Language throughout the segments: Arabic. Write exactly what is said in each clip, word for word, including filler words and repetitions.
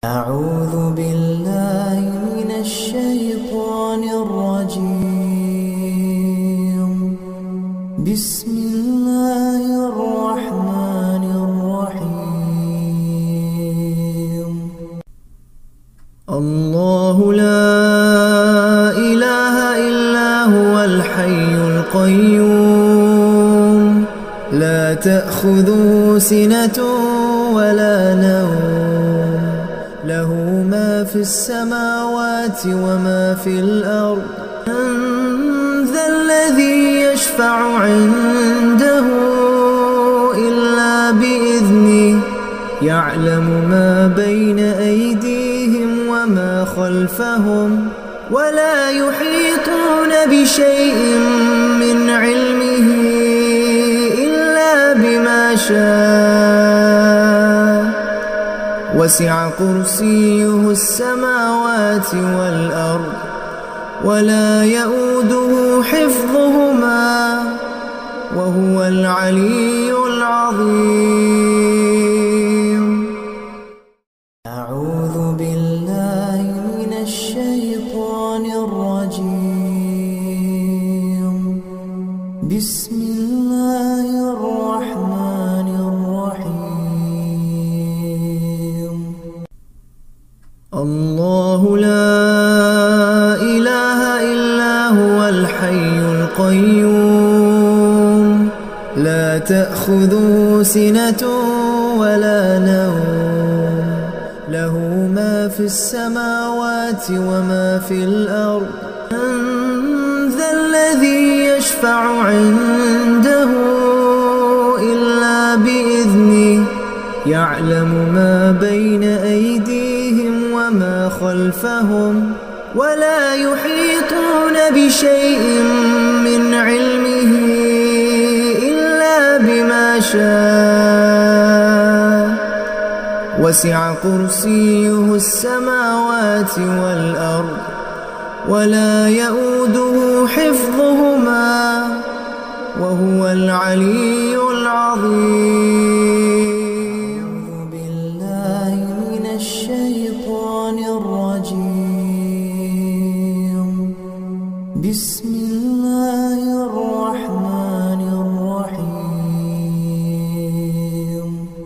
أعوذ بالله من الشيطان الرجيم. بسم الله الرحمن الرحيم. الله لا إله إلا هو الحي القيوم، لا تأخذه سنة ولا نوم، له ما في السماوات وما في الأرض. من ذا الذي يشفع عنده إلا بإذنه، يعلم ما بين أيديهم وما خلفهم، ولا يحيطون بشيء من علمه إلا بما شاء. وسع كرسيه السماوات والأرض، ولا يؤوده حفظهما، وهو العلي العظيم. أعوذ بالله من الشيطان الرجيم. بسم الله الرحمن الرحيم. الله لا إله إلا هو الحي القيوم، لا تأخذه سنة ولا نوم، له ما في السماوات وما في الأرض. من ذا الذي يشفع عنده إلا بإذنه، يعلم ما بين أيديهم وما خلفهم، ولا يحيطون بشيء من علمه إلا بما شاء. وسع كرسيه السماوات والأرض، ولا يؤوده حفظهما، وهو العلي العظيم. الشيطان الرجيم. بسم الله الرحمن الرحيم.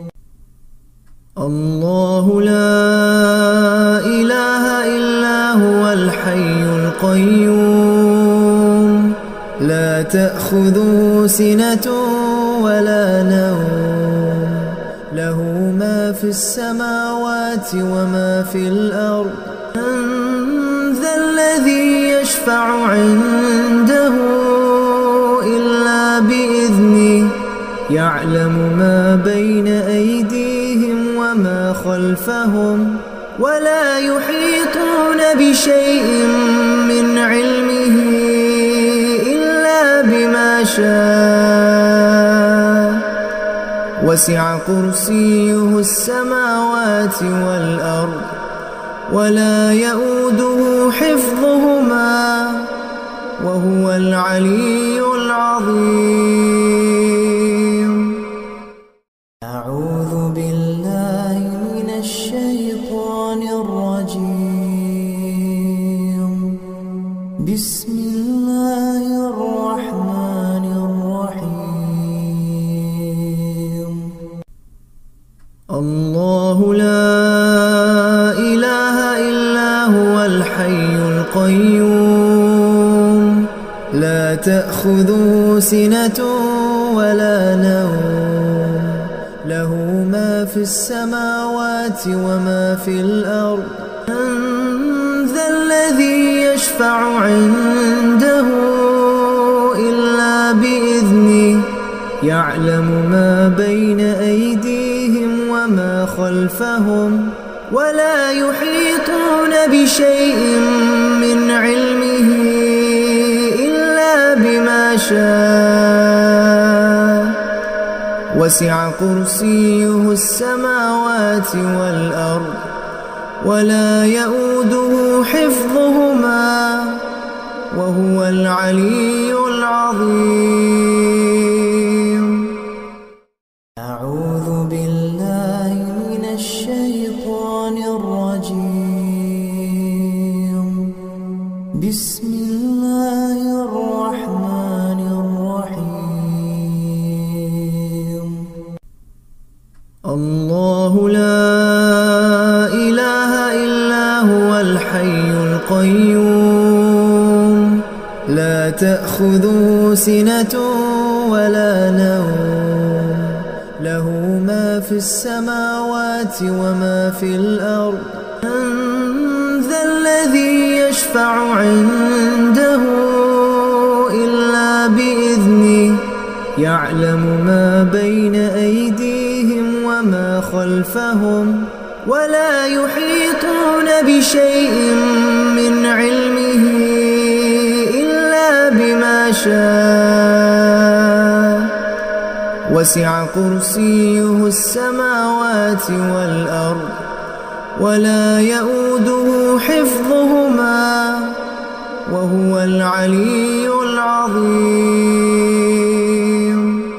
الله لا إله إلا هو الحي القيوم، لا تأخذه سنة ولا نوم، له ما في السماوات وما في الأرض. من ذا الذي يشفع عنده إلا بإذنه، يعلم ما بين أيديهم وما خلفهم، ولا يحيطون بشيء من علمه إلا بما شاء. وسع كرسيه السماوات والأرض، ولا يؤوده حفظهما، وهو العلي العظيم. أعوذ بالله من الشيطان الرجيم. بسم الله الرحمن الرحيم. الله لا إله إلا هو الحي القيوم، لا تأخذه سنة ولا نوم، له ما في السماوات وما في الأرض. من ذا الذي يشفع عنده إلا بإذنه، يعلم ما بين أيديهم وما خلفهم، ولا يحيطون بشيء من علمه إلا بما شاء. وسع كرسيه السماوات والأرض، ولا يؤوده حفظهما، وهو العلي العظيم. أعوذ بالله من الشيطان الرجيم. بسم الله الرحمن الرحيم. الله لا إله إلا هو الحي القيوم لا تأخذه سنة ولا نوم له ما في السماوات وما في الأرض. من ذا الذي يشفع عنده إلا بإذنه يعلم ما بين أيديهم وما خلفهم ولا يحيطون بشيء من علمه إلا بما شاء وسع كرسيه السماوات والأرض ولا يؤوده حفظهما وهو العلي العظيم.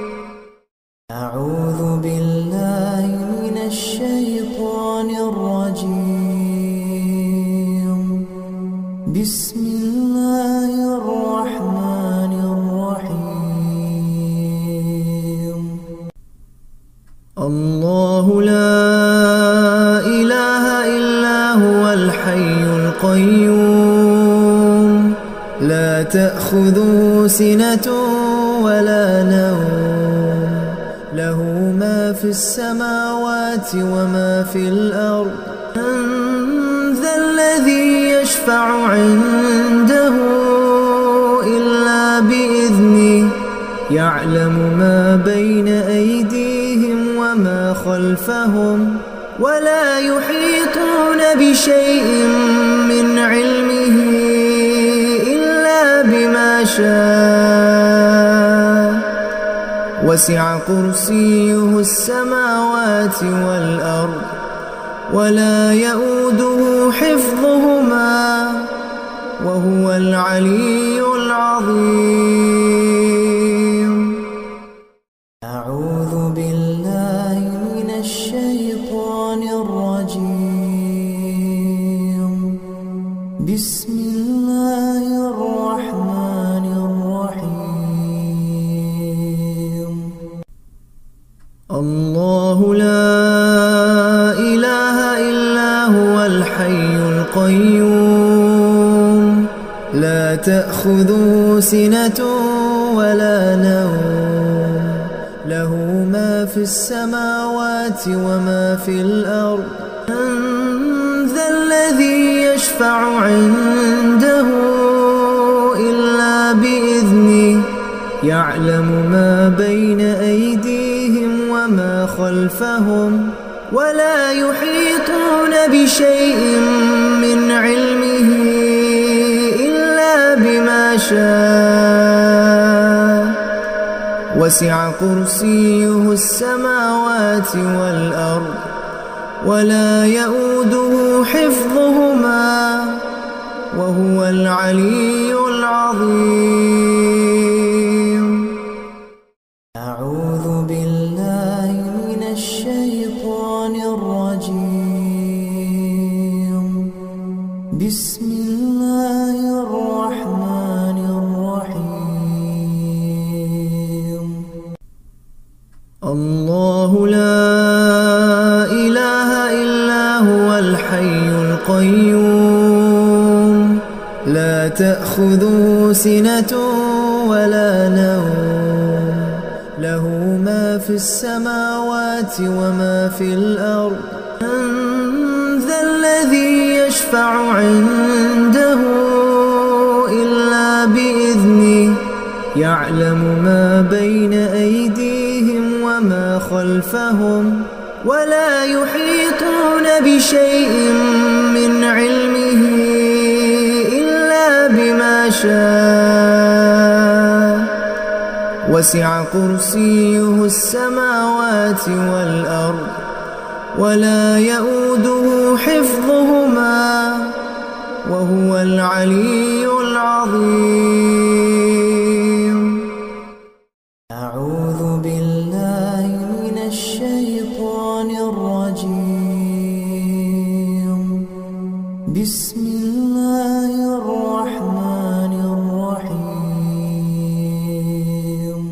أعوذ بالله من الشيطان الرجيم. بسم الله الرحمن الرحيم. الله لا إله إلا هو الحي القيوم لا تأخذه سنة ولا نوم له ما في السماوات وما في الأرض. من ذا الذي يشفع عنده إلا بإذنه يعلم ما بين أيديهم وما خلفهم ولا يحيطون بشيء من علمه إلا بما شاء وسع كرسيه السماوات والأرض ولا يؤوده حفظهما وهو العلي العظيم. أعوذ بالله من الشيطان الرجيم. بسم الله الرحمن الرحيم. الله لا إله إلا هو الحي القيوم لا تأخذه سنة ولا نوم له ما في السماوات وما في الأرض. من ذا الذي يشفع عنده إلا بإذنه يعلم ما بين أيديهم وما خلفهم ولا يحيطون بشيء من علمه إلا بما شاء وسع كرسيه السماوات والأرض ولا يؤوده حفظهما وهو العلي العظيم. أعوذ بالله من الشيطان الرجيم. بسم الله الرحمن الرحيم. الله لا إله إلا هو الحي القيوم لا تأخذه سنة ولا نوم له ما في السماوات وما في الأرض. من ذا الذي يشفع عنده إلا بإذنه يعلم ما بين أيديهم وما خلفهم ولا يحيطون بشيء من علمه إلا بما شاء وسع كرسيه السماوات والأرض ولا يؤوده حفظهما وهو العلي العظيم. أعوذ بالله من الشيطان الرجيم. بسم الله الرحمن الرحيم.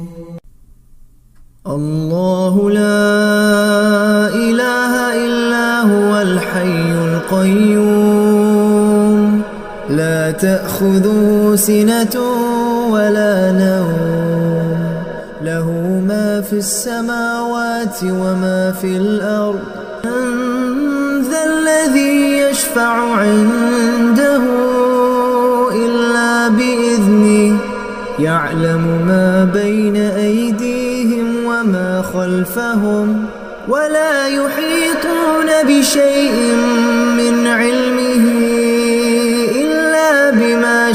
الله لا إله إلا هو الحي القيوم لا تأخذه سنة ولا نوم له ما في السماوات وما في الأرض من ذا الذي يشفع عنده إلا بإذنه يعلم ما بين أيديهم وما خلفهم ولا يحيطون بشيء من علمه إلا بما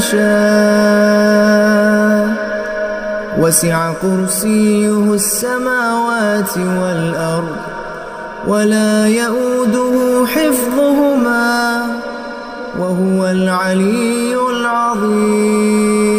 شاء وسع كرسيه السماوات والأرض ولا يؤوده حفظهما وهو العلي العظيم.